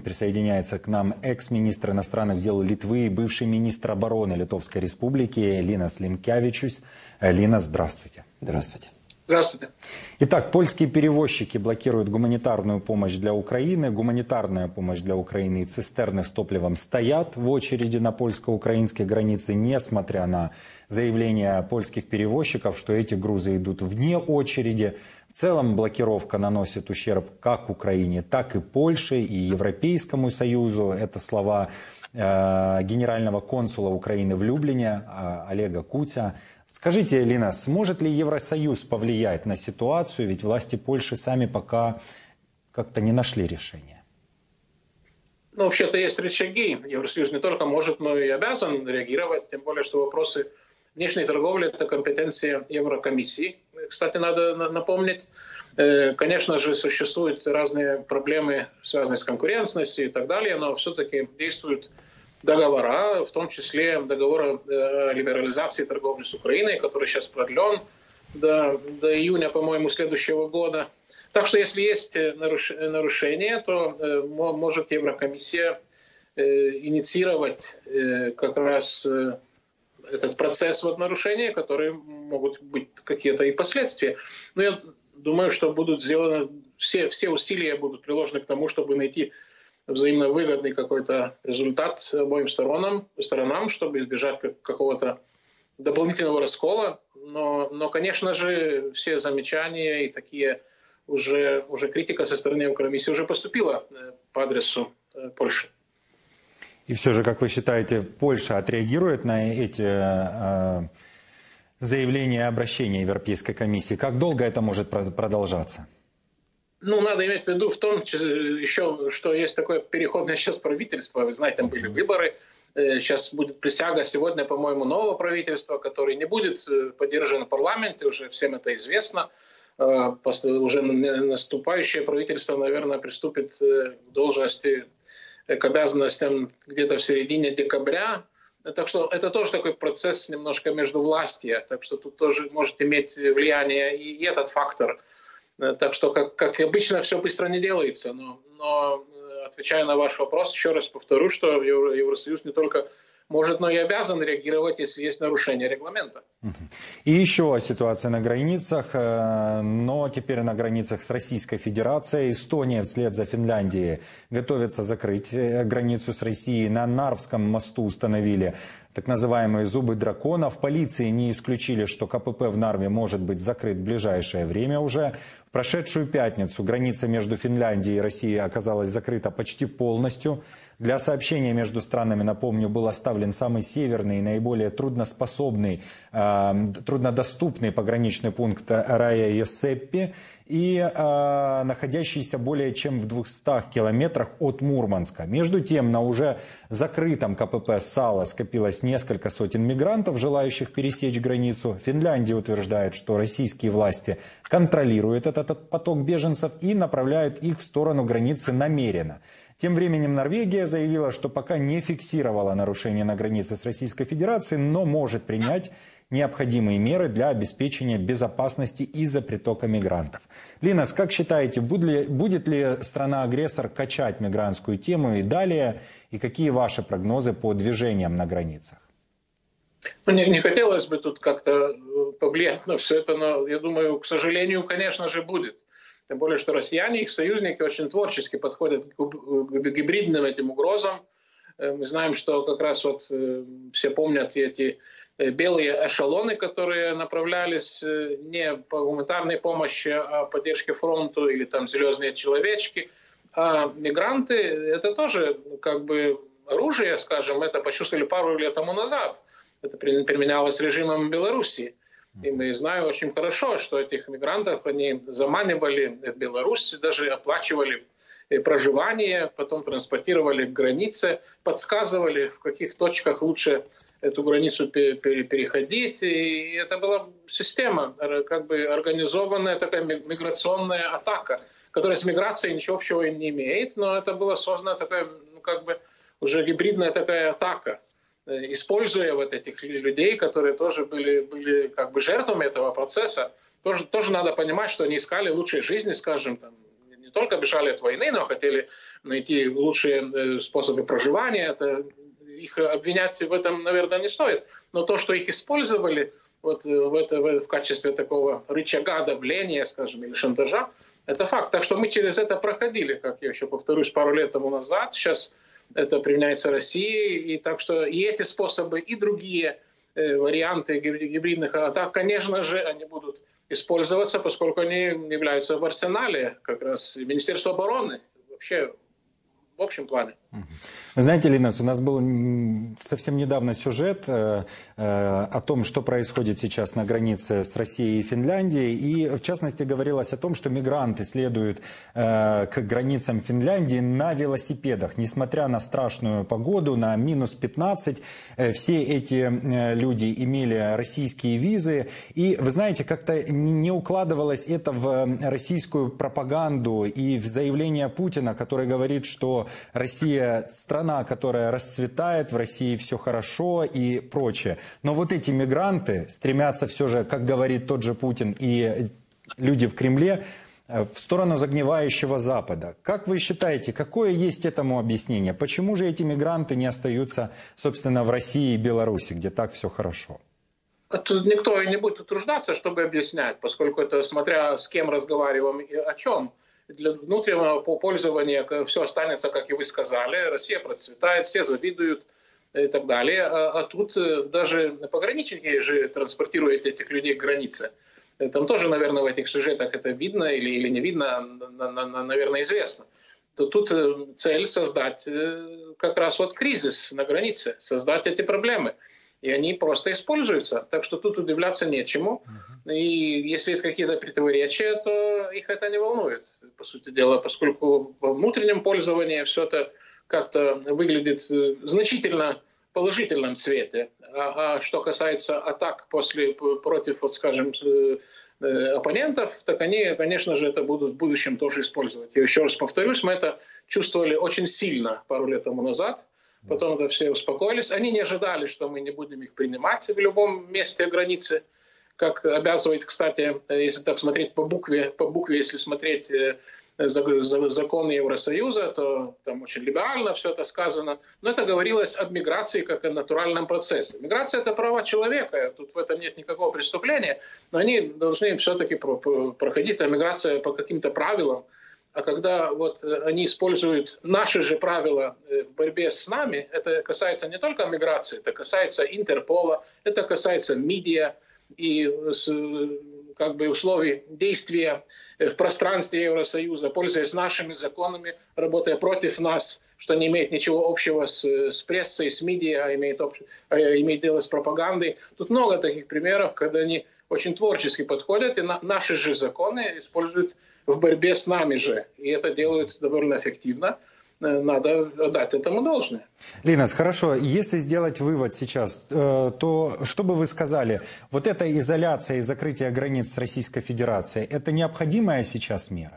Присоединяется к нам экс-министр иностранных дел Литвы и бывший министр обороны Литовской Республики Линас Линкевичус. Линас, здравствуйте. Здравствуйте. Здравствуйте. Итак, польские перевозчики блокируют гуманитарную помощь для Украины. Гуманитарная помощь для Украины и цистерны с топливом стоят в очереди на польско-украинской границе, несмотря на заявления польских перевозчиков, что эти грузы идут вне очереди. В целом блокировка наносит ущерб как Украине, так и Польше и Европейскому Союзу. Это слова генерального консула Украины в Люблине Олега Кутя. Скажите, Линас, сможет ли Евросоюз повлиять на ситуацию? Ведь власти Польши сами пока как-то не нашли решения. Ну, вообще-то есть рычаги. Евросоюз не только может, но и обязан реагировать. Тем более, что вопросы внешней торговли – это компетенция Еврокомиссии. Кстати, надо напомнить, конечно же, существуют разные проблемы, связанные с конкурентностью и так далее, но все-таки действуют договора, в том числе договор о либерализации торговли с Украиной, который сейчас продлен до июня, по-моему, следующего года. Так что если есть нарушения, то может Еврокомиссия инициировать как раз этот процесс нарушения, которые могут быть какие-то и последствия. Но я думаю, что будут сделаны, все усилия будут приложены к тому, чтобы найти взаимно выгодный какой-то результат обоим сторонам, чтобы избежать какого-то дополнительного раскола. Но, конечно же, все замечания и такие уже критика со стороны Еврокомиссии уже поступила по адресу Польши. И все же, как вы считаете, Польша отреагирует на эти заявления и обращения Европейской комиссии? Как долго это может продолжаться? Ну, надо иметь в виду в том еще, что есть такое переходное сейчас правительство. Вы знаете, там были выборы. Сейчас будет присяга сегодня, по-моему, нового правительства, которое не будет поддержано в парламенте. Уже всем это известно. Уже наступающее правительство, наверное, приступит к должности, к обязанностям где-то в середине декабря. Так что это тоже такой процесс немножко междувластия. Так что тут тоже может иметь влияние и этот фактор. Так что, как обычно, все быстро не делается. Но отвечая на ваш вопрос, еще раз повторю, что Евросоюз не только может, но и обязан реагировать, если есть нарушение регламента. И еще ситуация на границах, но теперь на границах с Российской Федерацией. Эстония вслед за Финляндией готовится закрыть границу с Россией. На Нарвском мосту установили так называемые зубы дракона. В полиции не исключили, что КПП в Нарве может быть закрыт в ближайшее время уже. В прошедшую пятницу граница между Финляндией и Россией оказалась закрыта почти полностью. Для сообщения между странами, напомню, был оставлен самый северный и наиболее труднодоступный пограничный пункт Рая-Йосеппи и находящийся более чем в 200 километрах от Мурманска. Между тем, на уже закрытом КПП Сала скопилось несколько сотен мигрантов, желающих пересечь границу. Финляндия утверждает, что российские власти контролируют этот поток беженцев и направляют их в сторону границы намеренно. Тем временем Норвегия заявила, что пока не фиксировала нарушения на границе с Российской Федерацией, но может принять необходимые меры для обеспечения безопасности из-за притока мигрантов. Линас, как считаете, будет ли страна-агрессор качать мигрантскую тему и далее? И какие ваши прогнозы по движениям на границах? Не хотелось бы тут как-то повлиять на все это, но я думаю, к сожалению, конечно же, будет. Тем более, что россияне, их союзники очень творчески подходят к гибридным этим угрозам. Мы знаем, что как раз все помнят эти белые эшелоны, которые направлялись не по гуманитарной помощи, а поддержке фронту или там «Железные человечки». А мигранты – это тоже как бы оружие, скажем, это почувствовали пару лет тому назад. Это применялось режимом Белоруссии. И мы знаем очень хорошо, что этих мигрантов они заманивали в Беларусь, даже оплачивали проживание, потом транспортировали к границе, подсказывали, в каких точках лучше эту границу переходить. И это была система, как бы организованная такая миграционная атака, которая с миграцией ничего общего не имеет, но это была создана такая, как бы уже гибридная такая атака, используя этих людей, которые тоже были как бы жертвами этого процесса. Тоже надо понимать, что они искали лучшей жизни, скажем, там, не только бежали от войны, но хотели найти лучшие способы проживания. Их обвинять в этом, наверное, не стоит. Но то, что их использовали вот в качестве такого рычага давления, скажем, или шантажа, это факт. Так что мы через это проходили, как я еще повторюсь, пару лет тому назад. Сейчас это применяется Россией. И так что и эти способы, и другие варианты гибридных атак, конечно же, они будут использоваться, поскольку они являются в арсенале как раз Министерства обороны. Вообще, в общем плане. Вы знаете, Линас, у нас был совсем недавно сюжет о том, что происходит сейчас на границе с Россией и Финляндией. И, в частности, говорилось о том, что мигранты следуют к границам Финляндии на велосипедах. Несмотря на страшную погоду, на минус 15, все эти люди имели российские визы. И, вы знаете, как-то не укладывалось это в российскую пропаганду и в заявление Путина, который говорит, что Россия страна, которая расцветает, в России все хорошо и прочее. Но вот эти мигранты стремятся все же, как говорит тот же Путин и люди в Кремле, в сторону загнивающего Запада. Как вы считаете, какое есть этому объяснение? Почему же эти мигранты не остаются, собственно, в России и Беларуси, где так все хорошо? Тут никто и не будет утруждаться, чтобы объяснять, поскольку это смотря с кем разговариваем и о чем. Для внутреннего пользования все останется, как и вы сказали. Россия процветает, все завидуют и так далее. А тут даже пограничники же транспортируют этих людей к границе. Там тоже, наверное, в этих сюжетах это видно или не видно, наверное, известно. Тут цель создать как раз вот кризис на границе, создать эти проблемы. И они просто используются. Так что тут удивляться нечему. И если есть какие-то противоречия, то их это не волнует, по сути дела, поскольку во внутреннем пользовании все это как-то выглядит значительно в положительном цвете. А что касается атак против, вот, скажем, оппонентов, так они, конечно же, это будут в будущем тоже использовать. Я еще раз повторюсь, мы это чувствовали очень сильно пару лет тому назад. Потом это все успокоились. Они не ожидали, что мы не будем их принимать в любом месте границы. Как обязывает, кстати, если так смотреть по букве, если смотреть законы Евросоюза, то там очень либерально все это сказано. Но это говорилось об миграции как о натуральном процессе. Миграция – это права человека, тут в этом нет никакого преступления, но они должны все-таки проходить, а миграция по каким-то правилам. А когда вот они используют наши же правила в борьбе с нами, это касается не только миграции, это касается Интерпола, это касается медиа и как бы условий действия в пространстве Евросоюза, пользуясь нашими законами, работая против нас, что не имеет ничего общего с прессой, с медиа, а имеет дело с пропагандой. Тут много таких примеров, когда они очень творчески подходят и наши же законы используют в борьбе с нами же. И это делают довольно эффективно. Надо отдать этому должное. Линас, хорошо. Если сделать вывод сейчас, то что бы вы сказали? Вот эта изоляция и закрытие границ с Российской Федерацией, это необходимая сейчас мера?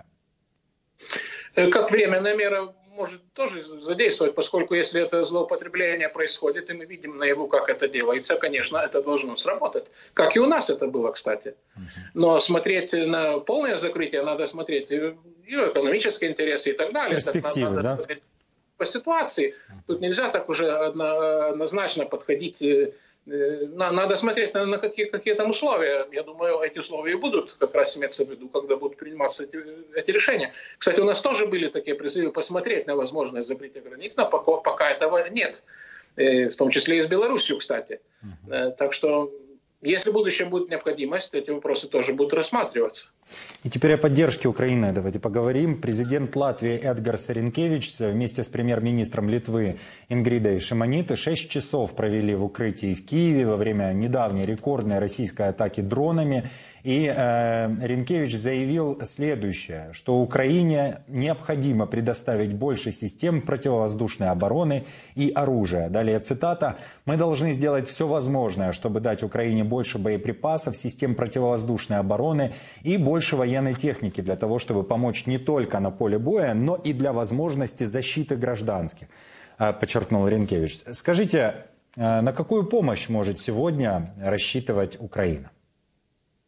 Как временная мера может тоже задействовать, поскольку если это злоупотребление происходит, и мы видим наяву, как это делается, конечно, это должно сработать. Как и у нас это было, кстати. Но смотреть на полное закрытие, надо смотреть и экономические интересы и так далее. Перспективы, надо да? смотреть по ситуации. Тут нельзя так уже однозначно подходить. Надо смотреть на какие там условия. Я думаю, эти условия будут как раз иметься в виду, когда будут приниматься эти решения. Кстати, у нас тоже были такие призывы посмотреть на возможность закрытия границ, но пока этого нет. В том числе и с Беларусью, кстати. Так что, если в будущем будет необходимость, эти вопросы тоже будут рассматриваться. И теперь о поддержке Украины давайте поговорим. Президент Латвии Эдгарс Ринкевичс вместе с премьер-министром Литвы Ингридой Шимонитой 6 часов провели в укрытии в Киеве во время недавней рекордной российской атаки дронами. И Ринкевич заявил следующее, что Украине необходимо предоставить больше систем противовоздушной обороны и оружия. Далее цитата. «Мы должны сделать все возможное, чтобы дать Украине больше боеприпасов, систем противовоздушной обороны и больше военной техники для того, чтобы помочь не только на поле боя, но и для возможности защиты гражданских», подчеркнул Ринкевич. Скажите, на какую помощь может сегодня рассчитывать Украина?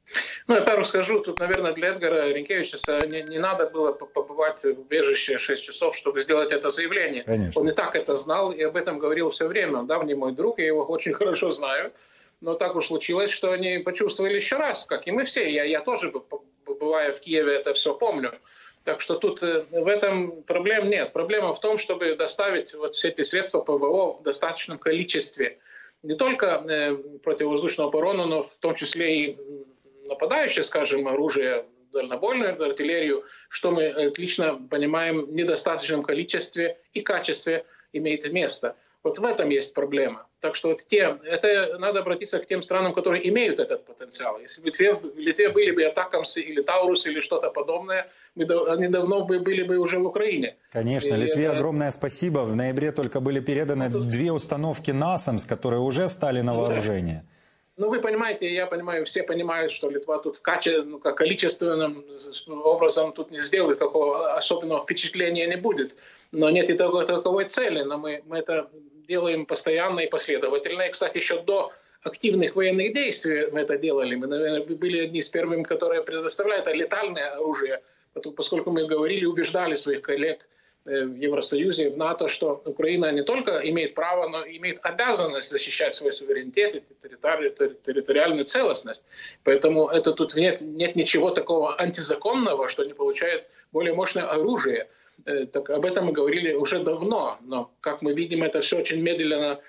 Ну, я первым скажу, тут, наверное, для Эдгара Ренкевичуса не надо было побывать в убежище 6 часов, чтобы сделать это заявление. Конечно. Он и так это знал, и об этом говорил все время. Он давний мой друг, я его очень хорошо знаю. Но так уж случилось, что они почувствовали еще раз, как и мы все. Я тоже, бывая в Киеве, это все помню. Так что тут в этом проблем нет. Проблема в том, чтобы доставить вот все эти средства ПВО в достаточном количестве. Не только противовоздушную оборону, но в том числе и нападающее, скажем, оружие, дальнобойную артиллерию, что мы отлично понимаем, в недостаточном количестве и качестве имеет место. Вот в этом есть проблема. Так что вот это надо обратиться к тем странам, которые имеют этот потенциал. Если бы в Литве были бы атакамсы или Таурусы или что-то подобное, они давно были бы уже в Украине. Конечно, и Литве огромное спасибо. В ноябре только были переданы 2 установки НАСАМС, которые уже стали на вооружение. Ну, вы понимаете, я понимаю, все понимают, что Литва тут количественным образом тут не сделает, какого особенного впечатления не будет. Но нет и таковой цели. Но мы это делаем постоянно и последовательно. И, кстати, еще до активных военных действий мы это делали. Мы, наверное, были одни из первых, которые предоставляют летальное оружие, поскольку мы говорили, убеждали своих коллег в Евросоюзе, в НАТО, что Украина не только имеет право, но и имеет обязанность защищать свой суверенитет и территориальную целостность. Поэтому тут нет ничего такого антизаконного, что не получает более мощное оружие. Так об этом мы говорили уже давно, но, как мы видим, это все очень медленно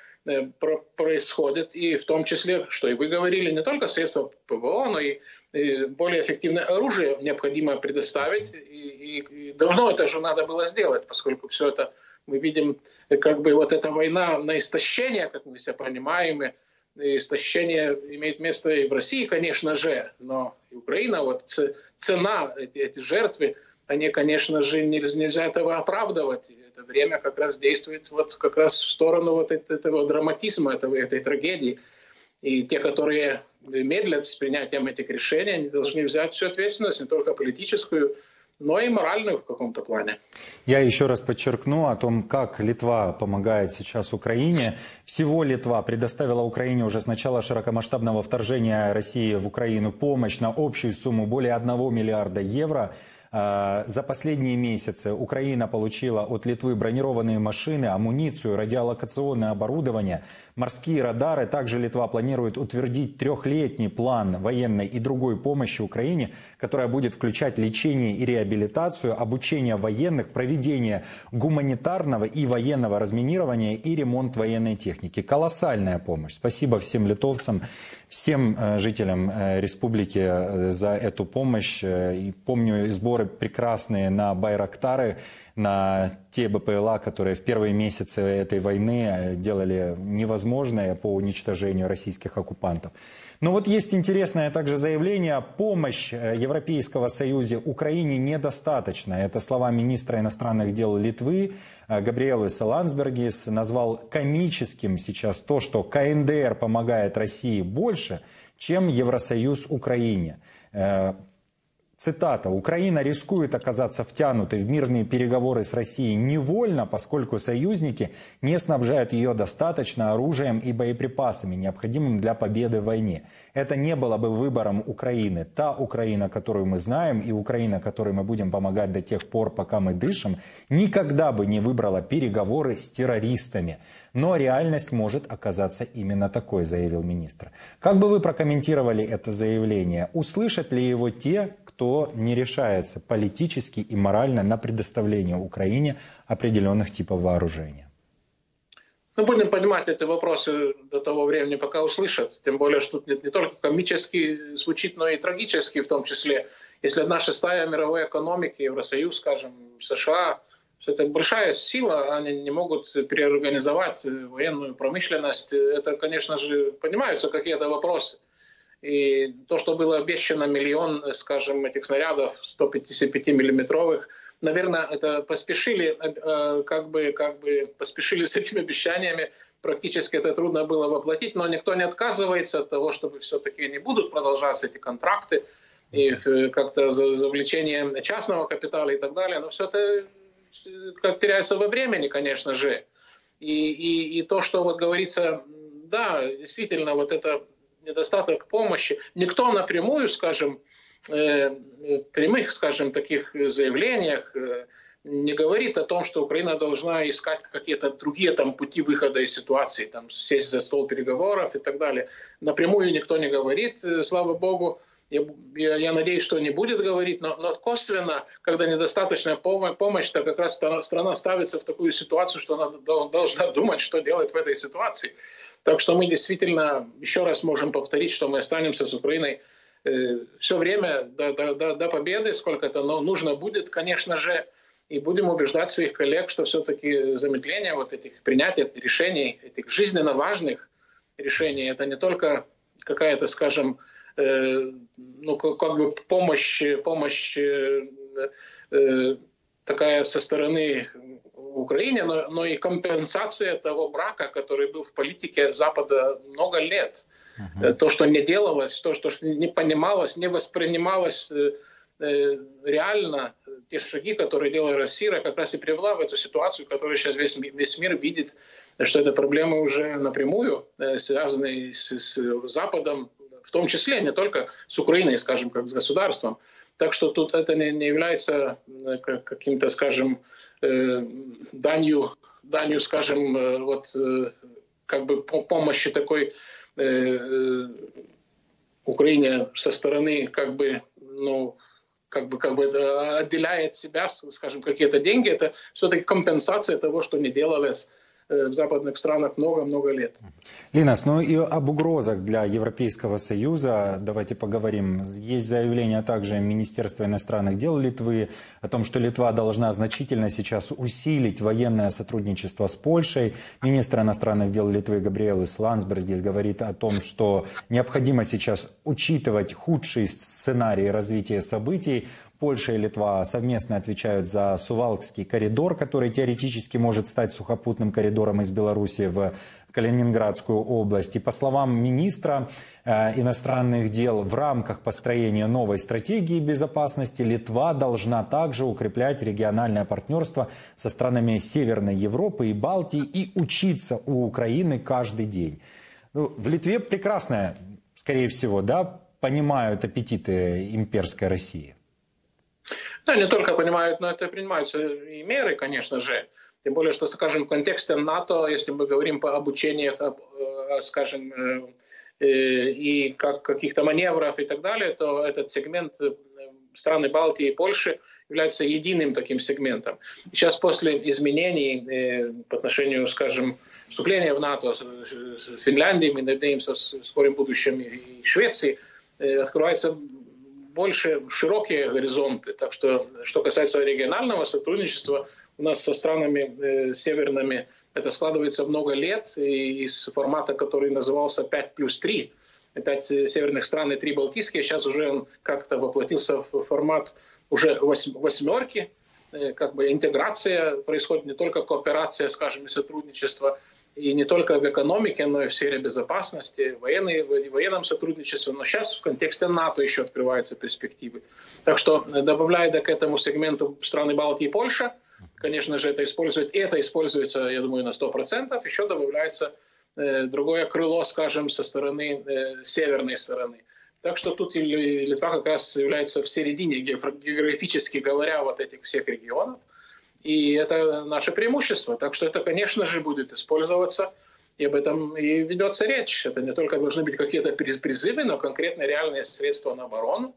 происходит, и в том числе, что и вы говорили, не только средства ПВО, но и более эффективное оружие необходимо предоставить, и давно это же надо было сделать, поскольку все это мы видим, как бы вот эта война на истощение, как мы все понимаем, и истощение имеет место и в России, конечно же, но и Украина, вот цена, эти жертвы, они, конечно же, нельзя этого оправдывать. Это время как раз действует вот как раз в сторону вот этого драматизма, этой трагедии. И те, которые медлят с принятием этих решений, они должны взять всю ответственность, не только политическую, но и моральную в каком-то плане. Я еще раз подчеркну о том, как Литва помогает сейчас Украине. Всего Литва предоставила Украине уже с начала широкомасштабного вторжения России в Украину помощь на общую сумму более 1 миллиарда евро. За последние месяцы Украина получила от Литвы бронированные машины, амуницию, радиолокационное оборудование, морские радары. Также Литва планирует утвердить 3-летний план военной и другой помощи Украине, которая будет включать лечение и реабилитацию, обучение военных, проведение гуманитарного и военного разминирования и ремонт военной техники. Колоссальная помощь. Спасибо всем литовцам, всем жителям республики за эту помощь. И помню сборы прекрасные на Байрактары, на те БПЛА, которые в первые месяцы этой войны делали невозможное по уничтожению российских оккупантов. Но вот есть интересное также заявление: помощь Европейского Союза Украине недостаточно. Это слова министра иностранных дел Литвы Габриэлис Ландсбергис. Назвал комическим сейчас то, что КНДР помогает России больше, чем Евросоюз Украине. Цитата: «Украина рискует оказаться втянутой в мирные переговоры с Россией невольно, поскольку союзники не снабжают ее достаточно оружием и боеприпасами, необходимым для победы в войне. Это не было бы выбором Украины. Та Украина, которую мы знаем, и Украина, которой мы будем помогать до тех пор, пока мы дышим, никогда бы не выбрала переговоры с террористами. Но реальность может оказаться именно такой», — заявил министр. Как бы вы прокомментировали это заявление? Услышат ли его те, кто не решается политически и морально на предоставление Украине определенных типов вооружения? Мы будем понимать эти вопросы до того времени, пока услышат. Тем более, что тут не только комически звучит, но и трагически в том числе. Если 1/6 мировой экономики, Евросоюз, скажем, США, это большая сила, они не могут переорганизовать военную промышленность. Это, конечно же, понимаются какие-то вопросы. И то, что было обещано 1 миллион, скажем, этих снарядов 155-миллиметровых, наверное, это поспешили, поспешили с этими обещаниями. Практически это трудно было воплотить, но никто не отказывается от того, чтобы все-таки не будут продолжаться эти контракты и как-то завлечение частного капитала и так далее. Но все это как теряется во времени, конечно же. И то, что вот говорится, да, действительно, вот это недостаток помощи. Никто напрямую, скажем, прямых, скажем, таких заявлениях не говорит о том, что Украина должна искать какие-то другие там пути выхода из ситуации, там, сесть за стол переговоров и так далее. Напрямую никто не говорит, слава богу. Я надеюсь, что не будет говорить, но косвенно, когда недостаточная помощь, то как раз страна ставится в такую ситуацию, что она должна думать, что делать в этой ситуации. Так что мы действительно еще раз можем повторить, что мы останемся с Украиной все время до победы, сколько это нужно будет, конечно же, и будем убеждать своих коллег, что все-таки замедление вот этих принятия решений, этих жизненно важных решений, это не только какая-то, скажем, ну, как бы помощь такая со стороны Украины, но и компенсация того брака, который был в политике Запада много лет. То, что не делалось, то, что не понималось, не воспринималось реально, те шаги, которые делала Россия, как раз и привела в эту ситуацию, которую сейчас весь мир видит, что это проблемы уже напрямую связанные с Западом, в том числе не только с Украиной, скажем, как с государством. Так что тут это не является каким-то, скажем, данью, скажем, вот как бы помощи такой Украине со стороны, как бы, ну, как бы отделяет себя, скажем, какие-то деньги. Это все-таки компенсация того, что не делалось в западных странах много-много лет. Линас, ну и об угрозах для Европейского Союза давайте поговорим. Есть заявление также Министерства иностранных дел Литвы о том, что Литва должна значительно сейчас усилить военное сотрудничество с Польшей. Министр иностранных дел Литвы Габриэлис Ландсбергис говорит о том, что необходимо сейчас учитывать худший сценарий развития событий. Польша и Литва совместно отвечают за Сувалкский коридор, который теоретически может стать сухопутным коридором из Беларуси в Калининградскую область. И по словам министра иностранных дел, в рамках построения новой стратегии безопасности Литва должна также укреплять региональное партнерство со странами Северной Европы и Балтии и учиться у Украины каждый день. Ну, в Литве прекрасно, скорее всего, да, понимают аппетиты имперской России. Да, не только понимают, но это принимаются и меры, конечно же. Тем более, что, скажем, в контексте НАТО, если мы говорим по обучению, скажем, и каких-то маневров и так далее, то этот сегмент страны Балтии и Польши является единым таким сегментом. Сейчас после изменений по отношению, скажем, вступления в НАТО с Финляндией, мы надеемся, в скором будущем и Швеции, открывается больше широкие горизонты. Так что касается регионального сотрудничества, у нас со странами северными это складывается много лет, и из формата, который назывался 5+3, 5 северных стран и 3 балтийские, сейчас уже он как-то воплотился в формат уже восьмерки. Как бы интеграция происходит, не только кооперация, скажем, и сотрудничество, и не только в экономике, но и в сфере безопасности, в военном сотрудничестве. Но сейчас в контексте НАТО еще открываются перспективы. Так что, добавляя к этому сегменту страны Балтии и Польша, конечно же, это используется, я думаю, на 100%. Еще добавляется другое крыло, скажем, со стороны северной стороны. Так что тут Литва как раз является в середине, географически говоря, вот этих всех регионов. И это наше преимущество. Так что это, конечно же, будет использоваться. И об этом и ведется речь. Это не только должны быть какие-то призывы, но конкретно реальные средства на оборону.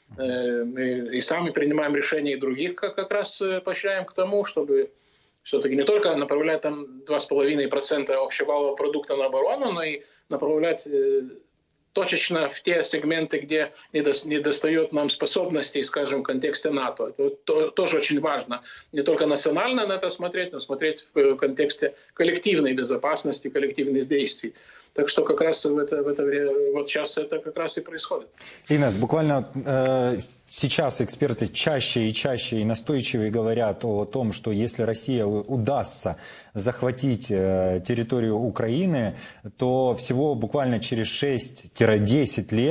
Мы и сами принимаем решения, и других как раз поощряем к тому, чтобы все-таки не только направлять там 2,5% общего продукта на оборону, но и направлять точечно в те сегменты, где не достает нам способностей, скажем, в контексте НАТО. Это тоже очень важно. Не только национально на это смотреть, но смотреть в контексте коллективной безопасности, коллективных действий. Так что как раз вот сейчас это как раз и происходит. Линас, буквально сейчас эксперты чаще и настойчивее говорят о том, что если Россия удастся захватить территорию Украины, то всего буквально через 6-10 лет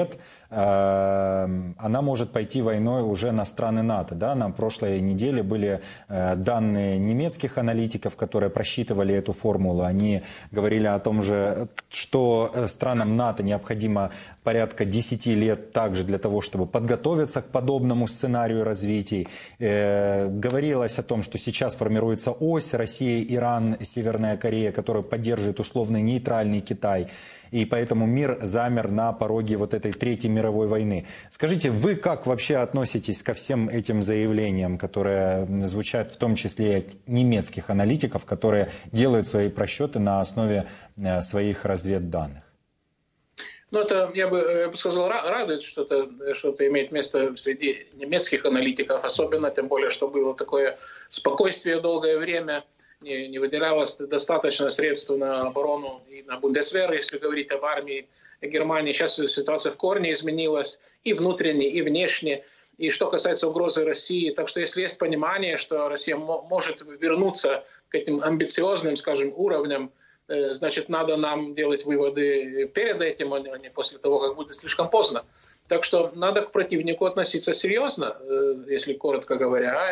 она может пойти войной уже на страны НАТО. Да? На прошлой неделе были данные немецких аналитиков, которые просчитывали эту формулу. Они говорили о том же, что странам НАТО необходимо порядка 10 лет также для того, чтобы подготовиться к подобному сценарию развития. Говорилось о том, что сейчас формируется ось Россия, Иран, Северная Корея, которая поддерживает условный нейтральный Китай. И поэтому мир замер на пороге вот этой Третьей мировой войны. Скажите, вы как вообще относитесь ко всем этим заявлениям, которые звучат в том числе от немецких аналитиков, которые делают свои просчеты на основе своих разведданных? Ну, это, я бы сказал, радует, что это имеет место среди немецких аналитиков, особенно, тем более, что было такое спокойствие долгое время, не выделялось достаточно средств на оборону и на Бундесвер, если говорить об армии Германии. Сейчас ситуация в корне изменилась и внутренне, и внешне. И что касается угрозы России, так что если есть понимание, что Россия может вернуться к этим амбициозным, скажем, уровням, значит, надо нам делать выводы перед этим, а не после того, как будет слишком поздно. Так что надо к противнику относиться серьезно, если коротко говоря,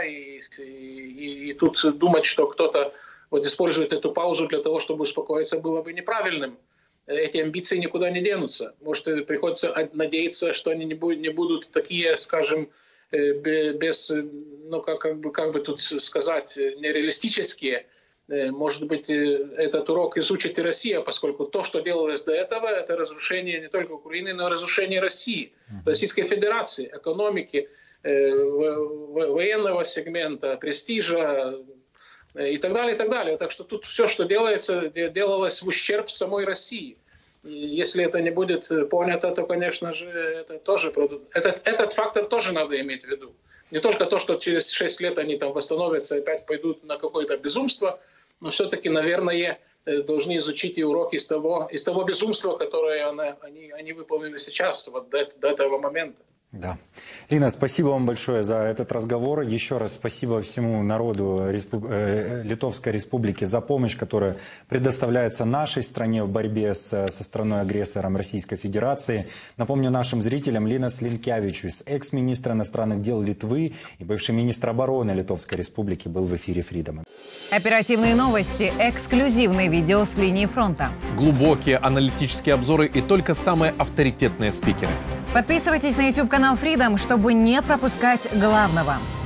и тут думать, что кто-то вот использует эту паузу для того, чтобы успокоиться, было бы неправильным. Эти амбиции никуда не денутся. Может, приходится надеяться, что они не будут такие, скажем, без, ну, как бы тут сказать, нереалистические. Может быть, этот урок изучит и Россия, поскольку то, что делалось до этого, это разрушение не только Украины, но и разрушение России, Российской Федерации, экономики, военного сегмента, престижа и так далее, и так далее. Так что тут все, что делается, делалось в ущерб самой России. И если это не будет понято, то, конечно же, это тоже этот фактор тоже надо иметь в виду. Не только то, что через 6 лет они там восстановятся и опять пойдут на какое-то безумство, но все-таки, наверное, должны изучить и уроки из того безумства, которое они выполнили сейчас, вот до этого момента. Да. Лина, спасибо вам большое за этот разговор. Еще раз спасибо всему народу Литовской Республики за помощь, которая предоставляется нашей стране в борьбе со страной-агрессором Российской Федерации. Напомню нашим зрителям, Линас Линкевичус, экс-министр иностранных дел Литвы и бывший министр обороны Литовской Республики, был в эфире Freedom. Оперативные новости, эксклюзивные видео с линии фронта. Глубокие аналитические обзоры и только самые авторитетные спикеры. Подписывайтесь на YouTube-канал Freedom, чтобы не пропускать главного.